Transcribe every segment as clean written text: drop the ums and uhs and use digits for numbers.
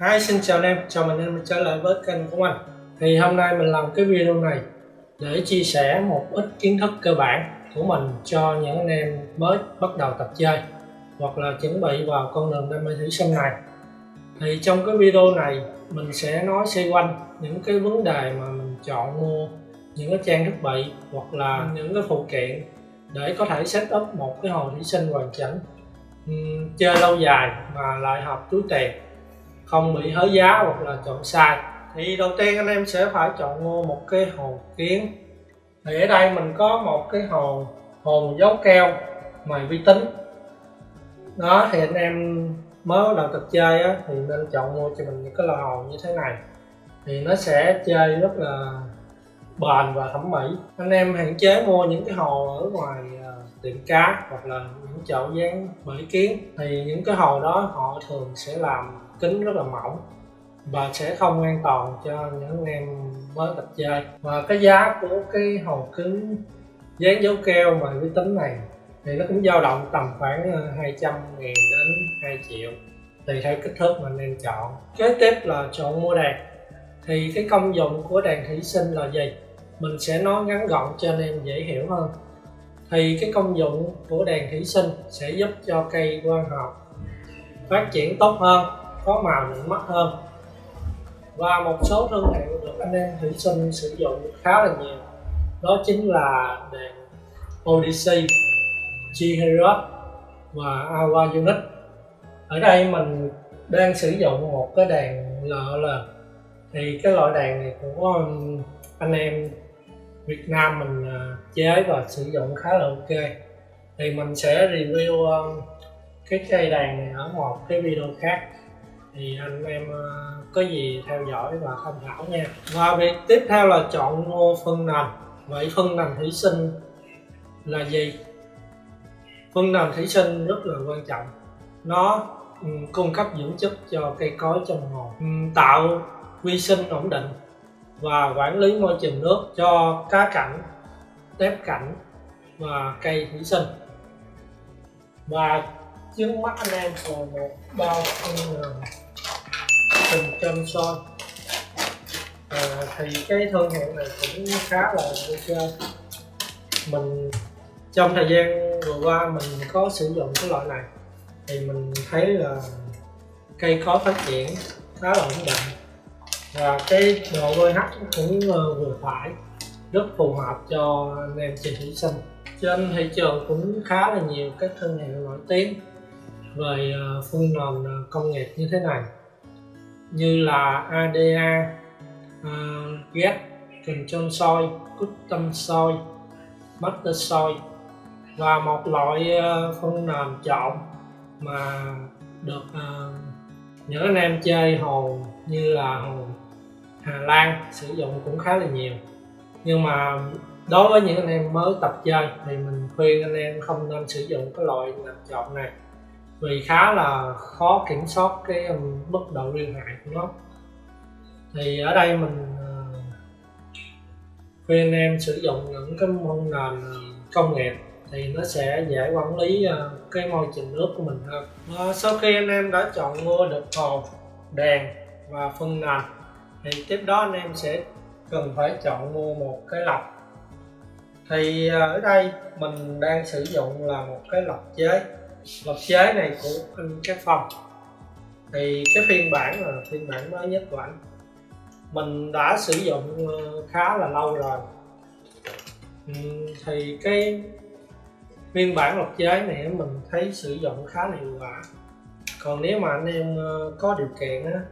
Hi, xin chào anh em, chào mừng anh em trở lại với kênh của mình. Thì hôm nay mình làm cái video này để chia sẻ một ít kiến thức cơ bản của mình cho những anh em mới bắt đầu tập chơi hoặc là chuẩn bị vào con đường đam mê thủy sinh này. Thì trong cái video này mình sẽ nói xoay quanh những cái vấn đề mà mình chọn mua những cái trang thiết bị hoặc là những cái phụ kiện để có thể set up một cái hồ thủy sinh hoàn chỉnh, chơi lâu dài mà lại hợp túi tiền, không bị hớ giá hoặc là chọn sai. Thì đầu tiên anh em sẽ phải chọn mua một cái hồ kiến. Thì ở đây mình có một cái hồ dấu keo ngoài vi tính đó, thì anh em mới bắt đầu tập chơi á, thì nên chọn mua cho mình những cái loại hồ như thế này, thì nó sẽ chơi rất là bền và thẩm mỹ. Anh em hạn chế mua những cái hồ ở ngoài tiệm cá hoặc là những chỗ dán bẫy kiến, thì những cái hồ đó họ thường sẽ làm kính rất là mỏng và sẽ không an toàn cho những anh em mới tập chơi. Và cái giá của cái hồ kính dán dấu keo mà vi tính này thì nó cũng dao động tầm khoảng 200.000 đến 2 triệu tùy theo kích thước mà anh em chọn. Kế tiếp là chọn mua đèn. Thì cái công dụng của đèn thủy sinh là gì? Mình sẽ nói ngắn gọn cho anh em dễ hiểu hơn. Thì cái công dụng của đèn thủy sinh sẽ giúp cho cây quang học phát triển tốt hơn, có màu nhuận mắt hơn. Và một số thương hiệu được anh em thủy sinh sử dụng khá là nhiều, đó chính là đèn Odyssey, G-Hero và Awa Unit. Ở đây mình đang sử dụng một cái đèn LL. Thì cái loại đèn này của anh em Việt Nam mình chế và sử dụng khá là ok. Thì mình sẽ review cái cây đèn này ở một cái video khác, thì anh em có gì theo dõi và tham khảo nha. Và việc tiếp theo là chọn mua phân nền. Vậy phân nền thủy sinh là gì? Phân nền thủy sinh rất là quan trọng. Nó cung cấp dưỡng chất cho cây cối trong hồ, tạo vi sinh ổn định và quản lý môi trường nước cho cá cảnh, tép cảnh và cây thủy sinh. Và trước mắt anh em là một bao phân nền Cần Trân Soi. Thì cái thương hiệu này cũng khá là ok. Mình trong thời gian vừa qua mình có sử dụng cái loại này thì mình thấy là cây có phát triển khá là ổn định, và cái độ pH cũng vừa phải, rất phù hợp cho anh em chơi thủy sinh. Trên thị trường cũng khá là nhiều các thương hiệu nổi tiếng về phân nền công nghiệp như thế này, như là ADA, GET, Cần Trân Soi, Custom Soi, Master Soi. Và một loại phân nền chọn mà được những anh em chơi hồ như là hồ Hà Lan sử dụng cũng khá là nhiều. Nhưng mà đối với những anh em mới tập chơi thì mình khuyên anh em không nên sử dụng cái loại nền chọn này, vì khá là khó kiểm soát cái mức độ liên hại của nó. Thì ở đây mình khuyên anh em sử dụng những cái phân nền công nghiệp thì nó sẽ dễ quản lý cái môi trường nước của mình hơn. Sau khi anh em đã chọn mua được hồ, đèn và phân nền thì tiếp đó anh em sẽ cần phải chọn mua một cái lọc. Thì ở đây mình đang sử dụng là một cái lọc chế. Lọc chế này của anh Cát Phong. Thì cái phiên bản là phiên bản mới nhất của anh. Mình đã sử dụng khá là lâu rồi. Thì cái phiên bản lọc chế này mình thấy sử dụng khá là hiệu quả. Còn nếu mà anh em có điều kiện á,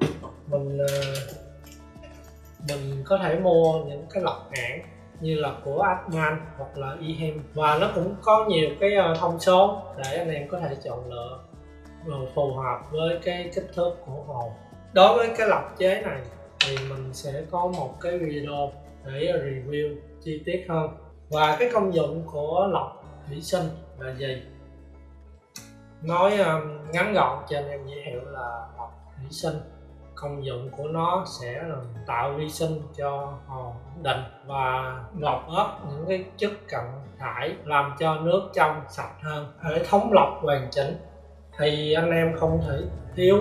mình có thể mua những cái lọc hãng như là của Adman hoặc là Ehem, và nó cũng có nhiều cái thông số để anh em có thể chọn lựa phù hợp với cái kích thước của hồ. Đối với cái lọc chế này thì mình sẽ có một cái video để review chi tiết hơn. Và cái công dụng của lọc thủy sinh là gì? Nói ngắn gọn cho anh em dễ hiểu là lọc thủy sinh, công dụng của nó sẽ là tạo vi sinh cho hồ ổn định và lọc ớt những cái chất cặn thải, làm cho nước trong sạch hơn. Hệ thống lọc hoàn chỉnh thì anh em không thể thiếu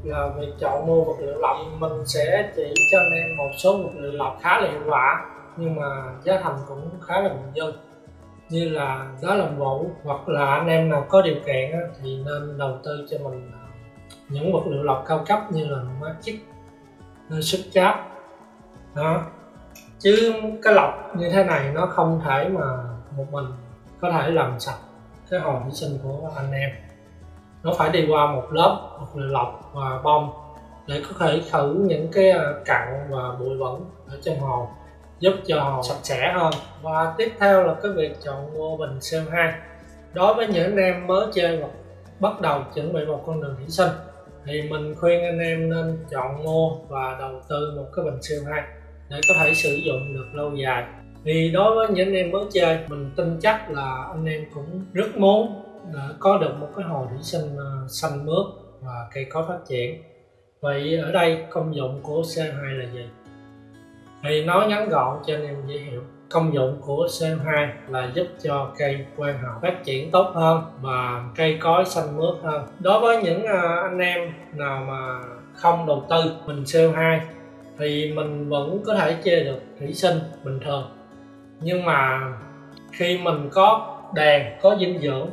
là việc chọn mua vật liệu lọc. Mình sẽ chỉ cho anh em một số vật liệu lọc khá là hiệu quả nhưng mà giá thành cũng khá là bình dân, như là đá làm vũ, hoặc là anh em nào có điều kiện thì nên đầu tư cho mình những vật liệu lọc cao cấp như là Magic, Súp Cháp đó. Chứ cái lọc như thế này nó không thể mà một mình có thể làm sạch cái hồ thủy sinh của anh em, nó phải đi qua một lớp vật liệu lọc và bông để có thể khử những cái cặn và bụi bẩn ở trong hồ, giúp cho hồ sạch sẽ hơn. Và tiếp theo là cái việc chọn mua bình CO2. Đối với những anh em mới chơi và bắt đầu chuẩn bị một con đường thủy sinh thì mình khuyên anh em nên chọn mua và đầu tư một cái bình CO2 để có thể sử dụng được lâu dài. Vì đối với những anh em mới chơi, mình tin chắc là anh em cũng rất muốn có được một cái hồ thủy sinh xanh mướt và cây cối phát triển. Vậy ở đây công dụng của CO2 là gì? Thì nói ngắn gọn cho anh em dễ hiểu. Công dụng của CO2 là giúp cho cây quang hợp phát triển tốt hơn và cây cối xanh mướt hơn. Đối với những anh em nào mà không đầu tư bình CO2 thì mình vẫn có thể chơi được thủy sinh bình thường, nhưng mà khi mình có đèn, có dinh dưỡng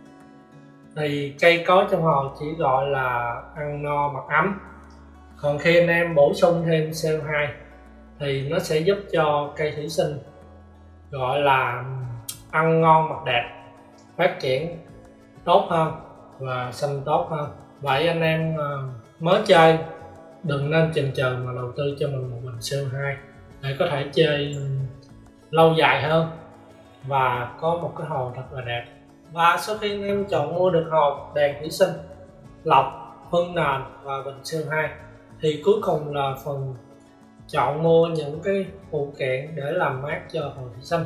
thì cây cối trong hồ chỉ gọi là ăn no mặc ấm. Còn khi anh em bổ sung thêm CO2 thì nó sẽ giúp cho cây thủy sinh gọi là ăn ngon mặc đẹp, phát triển tốt hơn và xanh tốt hơn. Vậy anh em mới chơi đừng nên chần chờ mà đầu tư cho mình một bình CO2 để có thể chơi lâu dài hơn và có một cái hồ thật là đẹp. Và sau khi anh em chọn mua được hồ, đèn thủy sinh, lọc, phân nền và bình CO2 thì cuối cùng là phần chọn mua những cái phụ kiện để làm mát cho hồ thủy sinh.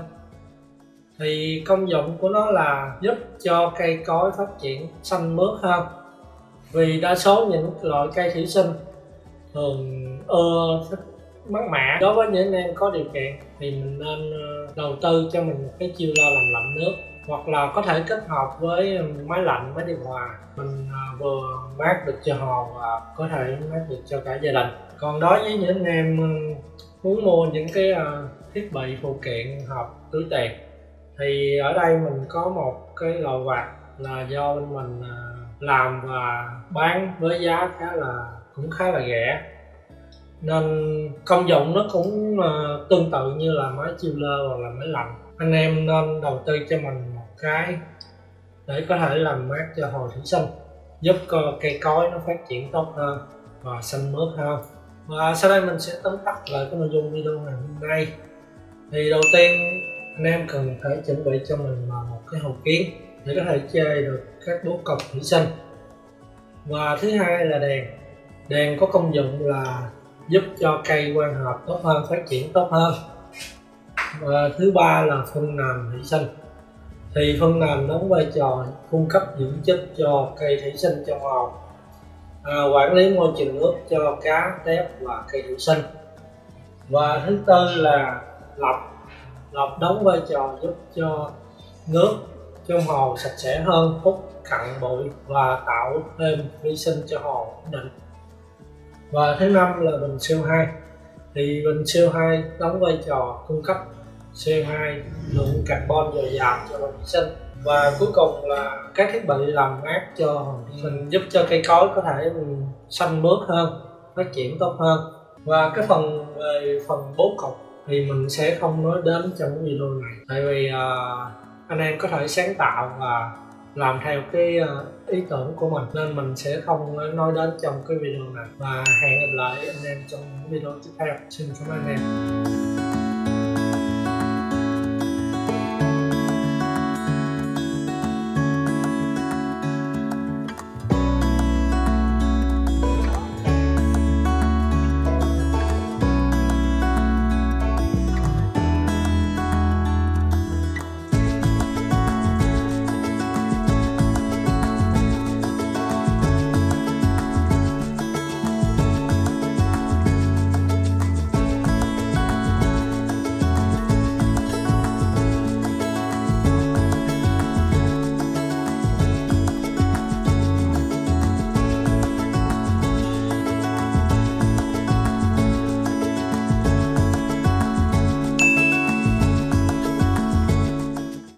Thì công dụng của nó là giúp cho cây cối phát triển xanh mướt hơn, vì đa số những loại cây thủy sinh thường ưa thích mát mẻ. Đối với những anh em có điều kiện thì mình nên đầu tư cho mình một cái chiêu lao làm lạnh nước, hoặc là có thể kết hợp với máy lạnh, máy điều hòa, mình vừa mát được cho hồ và có thể mát được cho cả gia đình. Còn đối với những anh em muốn mua những cái thiết bị phụ kiện hợp túi tiền thì ở đây mình có một cái lò quạt là do bên mình làm và bán với giá cũng khá là rẻ, nên công dụng nó cũng tương tự như là máy chiller hoặc là máy lạnh. Anh em nên đầu tư cho mình một cái để có thể làm mát cho hồ thủy sinh, giúp cho cây cối nó phát triển tốt hơn và xanh mướt hơn. Và sau đây mình sẽ tóm tắt lại cái nội dung video ngày hôm nay. Thì đầu tiên anh em cần phải chuẩn bị cho mình một cái hồ kiến để có thể chơi được các bố cục thủy sinh. Và thứ hai là đèn. Đèn có công dụng là giúp cho cây quang hợp tốt hơn, phát triển tốt hơn. Và thứ ba là phân nền thủy sinh. Thì phân nền đóng vai trò cung cấp dưỡng chất cho cây thủy sinh trong hồ, quản lý môi trường nước cho cá, tép và cây thủy sinh. Và thứ tư là lọc. Lọc đóng vai trò giúp cho nước trong hồ sạch sẽ hơn, hút cặn bụi và tạo thêm vi sinh cho hồ ổn định. Và thứ năm là bình CO2. Thì bình CO2 đóng vai trò cung cấp CO2, lượng carbon dồi dào cho hồ thủy sinh. Và cuối cùng là các thiết bị làm mát cho hồ thủy sinh, giúp cho cây cối có thể xanh mướt hơn, phát triển tốt hơn. Và cái về phần bố cục thì mình sẽ không nói đến trong cái video này, tại vì anh em có thể sáng tạo và làm theo cái ý tưởng của mình, nên mình sẽ không nói đến trong cái video này. Và hẹn gặp lại anh em trong video tiếp theo. Xin cảm ơn anh em.